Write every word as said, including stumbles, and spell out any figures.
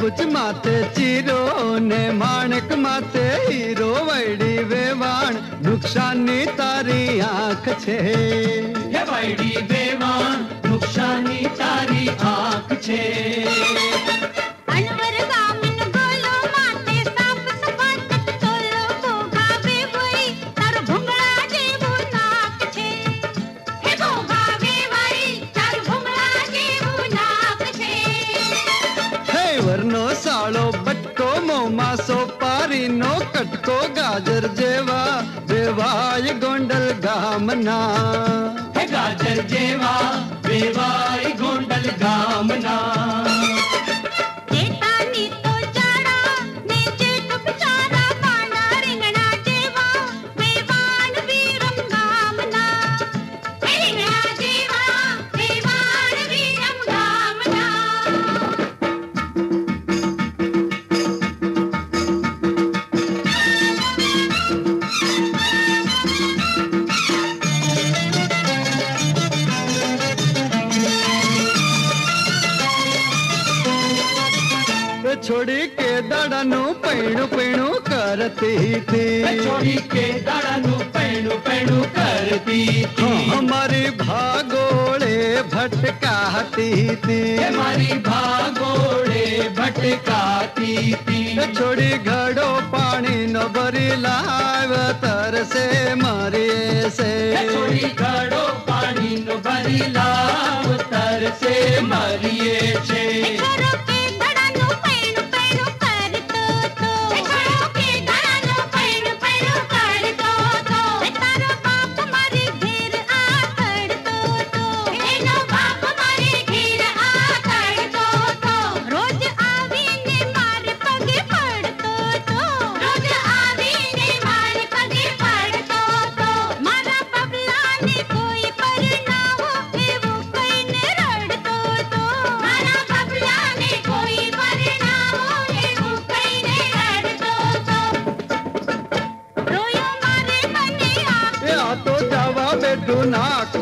तरबूज माथे चीरो ने माणक माथे हीरो वैडी वेवाण नुकसानी तारी आंख छे हे वैडी वेवाण नुकसानी तारी आंख छे अनवर गामिन गोलो माथे साफ सपाट तोलो भोगावे वई तारो भुंगळा जेवू नाक छे हे भोगावे वई तारो भुंगळा जेवू नाक छे हे वरनो साळो बटको मोमा सोपारी नो कटको गाजर जेवा वेवाय गोंडल गामना हे गाजर जेवा वेवाय गोंडल गामना जेठानी तो जाड़ा ने जेठ बिचारा पाना रिंगणा जेवा वेवाण वीरम गामना हे रिंगणा जेवा वेवाण वीरम गामना छोड़ी के दड़नु पैणु पैणु करती थी छोड़ी के दड़नु पैणु पैणु करती थी हमारी भागोड़े भटकाती थी हमारी भागोड़े भटकाती थी छोड़ी घड़ो पानी न भरी लाव तर से मरिए से छोड़ी घड़ो पानी न भरी लाव तर से मरिए छे नाक